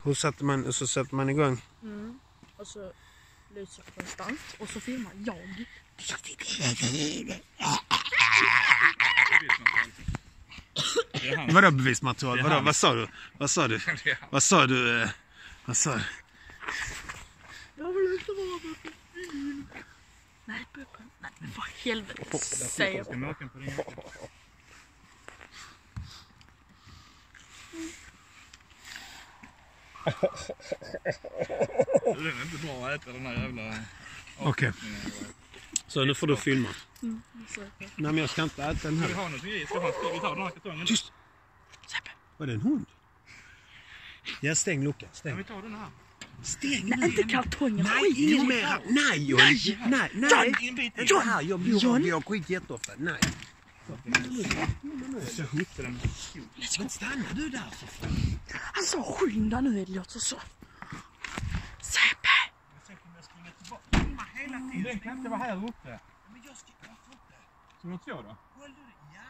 Hur sätter man, och så sätter man igång? Och så lyser jag konstant. Och så filmar jag. Vadå bevismaterial? Vadå? Vad sa du? Vad sa du? Vad sa du? Vad sa du? Jag vill inte vara med på film. Nej, Puppen. Nej, men för helvete. Säger jag. Det är inte bra att äta den här jävla... Okej. Så nu får du filma. Nej, men jag ska inte äta den här. Vi har någonting i. Ska vi ta den här kartongen? Tyst! Var det en hund? Ja, stäng luckan. Ja, Stäng. vi tar den här. Stäng. Nej, inte kartongen. Nej, ingen mer här. Nej, John. Nej. Inte här. Jag blir skit jätteofta. Nej. Så hittar den. Men stanna du där för fan. Alltså, skynda nu, Elliot. Så. CP! Den kan inte vara här uppe. Men jag ska inte. Ska du så då? Håll du det? Ja.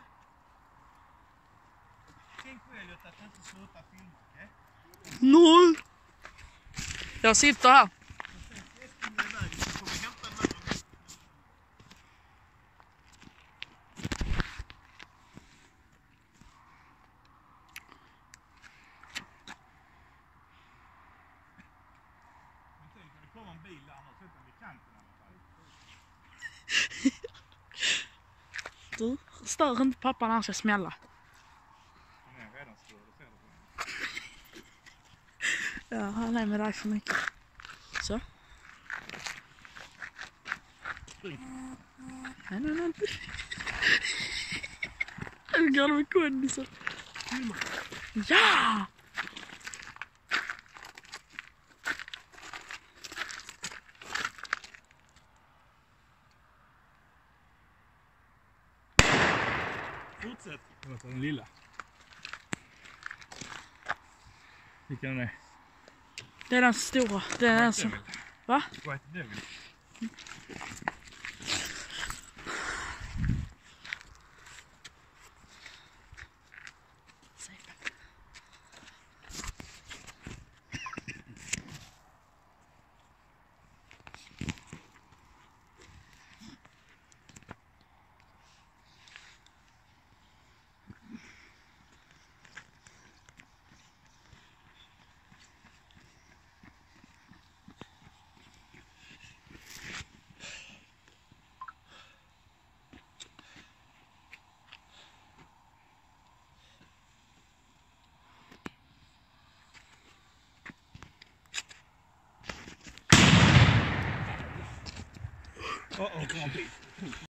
Tänk på Elliot att inte sluta filma, okej? Noll! Jag sitter här. Det kommer en bil där och sätter den vid kanten i alla fall. Du, stör inte pappa när han ska smälla. Han är redan störd, det ser du på. Ja, han är med dig för mycket. Så. Nej. Nu går det med kondisen. Ja! Fortsätt. Jag tar den lilla. Vilken är det? Det är den stora. Det är den som... Va? White Devil. Oh, come on, please.